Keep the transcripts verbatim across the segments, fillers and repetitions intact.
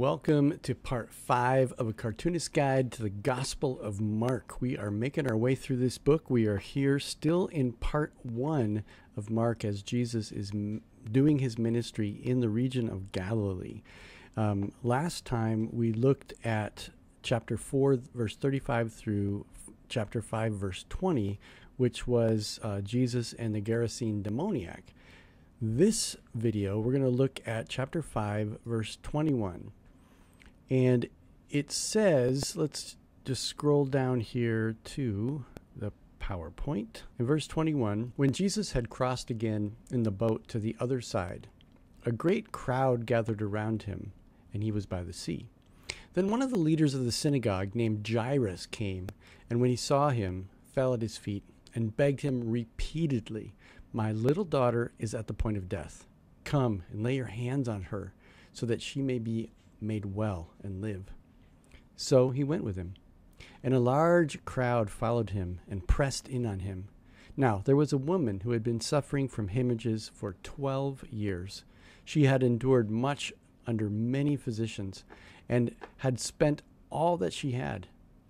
Welcome to part five of A Cartoonist Guide to the Gospel of Mark. We are making our way through this book. We are here still in part one of Mark as Jesus is m- doing his ministry in the region of Galilee. Um, last time we looked at chapter four, verse thirty-five through f- chapter five, verse twenty, which was uh, Jesus and the Gerasene demoniac. This video, we're going to look at chapter five, verse twenty-one. And it says, let's just scroll down here to the PowerPoint. In verse twenty-one, when Jesus had crossed again in the boat to the other side, a great crowd gathered around him, and he was by the sea. Then one of the leaders of the synagogue named Jairus came, and when he saw him, fell at his feet and begged him repeatedly, "My little daughter is at the point of death. Come and lay your hands on her, so that she may be made well and live." So he went with him, and a large crowd followed him and pressed in on him. Now there was a woman who had been suffering from hemorrhages for twelve years. She had endured much under many physicians and had spent all that she had,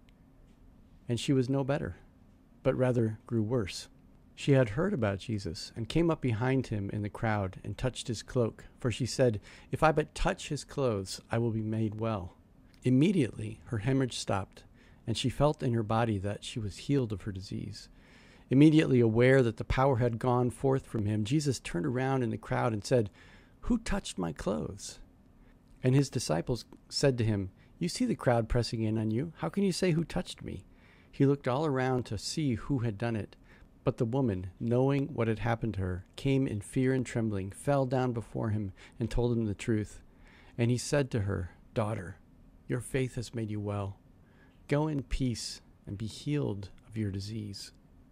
and she was no better, but rather grew worse. She had heard about Jesus and came up behind him in the crowd and touched his cloak, for she said, "If I but touch his clothes, I will be made well." Immediately her hemorrhage stopped, and she felt in her body that she was healed of her disease. Immediately aware that the power had gone forth from him, Jesus turned around in the crowd and said, "Who touched my clothes?" And his disciples said to him, "You see the crowd pressing in on you. How can you say, 'Who touched me?'" He looked all around to see who had done it. But the woman, knowing what had happened to her, came in fear and trembling, fell down before him, and told him the truth. And he said to her, "Daughter, your faith has made you well. Go in peace and be healed of your disease."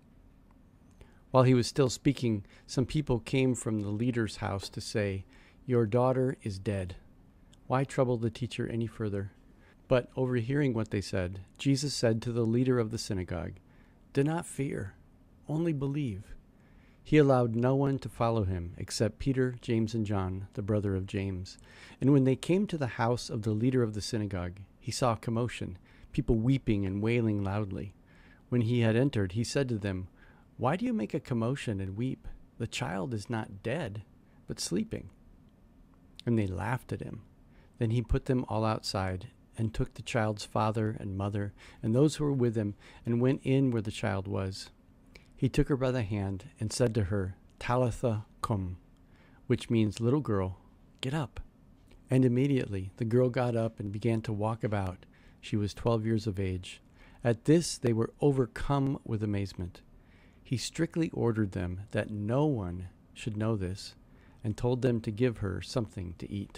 While he was still speaking, some people came from the leader's house to say, "Your daughter is dead. Why trouble the teacher any further?" But overhearing what they said, Jesus said to the leader of the synagogue, "Do not fear. Only believe." He allowed no one to follow him except Peter, James, and John, the brother of James. And when they came to the house of the leader of the synagogue, he saw a commotion, people weeping and wailing loudly. When he had entered, he said to them, "Why do you make a commotion and weep? The child is not dead, but sleeping." And they laughed at him. Then he put them all outside and took the child's father and mother and those who were with him and went in where the child was. He took her by the hand and said to her, "Talitha cum," which means, "Little girl, get up." And immediately the girl got up and began to walk about. She was twelve years of age. At this they were overcome with amazement. He strictly ordered them that no one should know this, and told them to give her something to eat.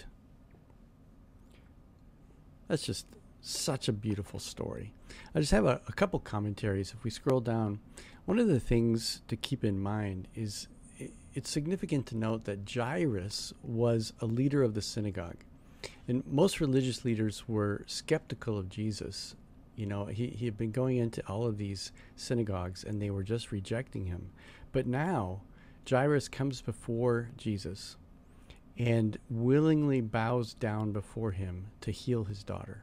That's just such a beautiful story. I just have a, a couple commentaries. If we scroll down, one of the things to keep in mind is it, it's significant to note that Jairus was a leader of the synagogue. And most religious leaders were skeptical of Jesus. You know, he, he had been going into all of these synagogues and they were just rejecting him. But now Jairus comes before Jesus and willingly bows down before him to heal his daughter.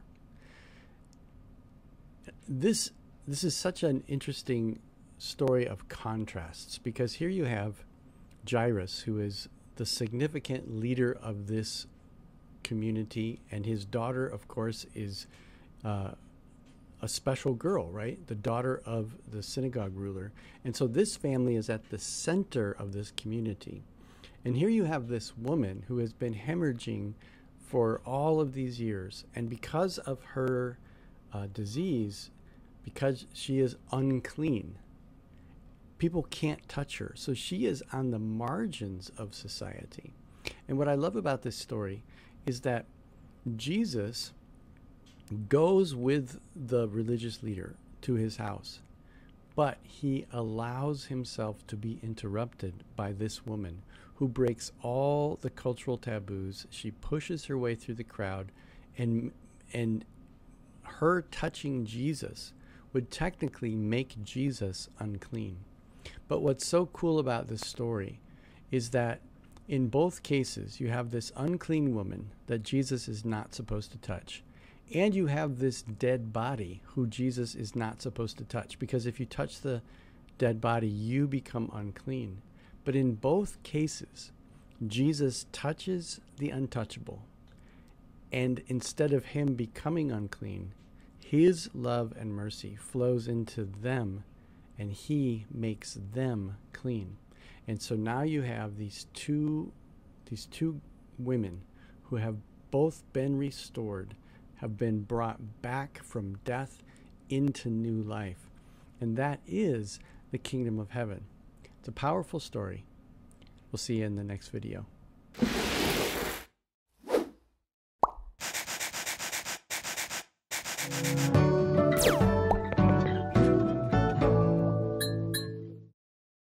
This this is such an interesting story of contrasts, because here you have Jairus, who is the significant leader of this community, and his daughter, of course, is uh, a special girl, right? The daughter of the synagogue ruler. And so this family is at the center of this community. And here you have this woman who has been hemorrhaging for all of these years. And because of her uh, disease, because she is unclean, people can't touch her. So she is on the margins of society. And what I love about this story is that Jesus goes with the religious leader to his house, but he allows himself to be interrupted by this woman who breaks all the cultural taboos. She pushes her way through the crowd, and and her touching Jesus would technically make Jesus unclean. But what's so cool about this story is that In both cases, you have this unclean woman that Jesus is not supposed to touch. And you have this dead body who Jesus is not supposed to touch. Because if you touch the dead body, you become unclean. But in both cases, Jesus touches the untouchable. And instead of him becoming unclean, his love and mercy flows into them, and he makes them clean. And so now you have these two, these two women who have both been restored, have been brought back from death into new life. And that is the kingdom of heaven. It's a powerful story. We'll see you in the next video.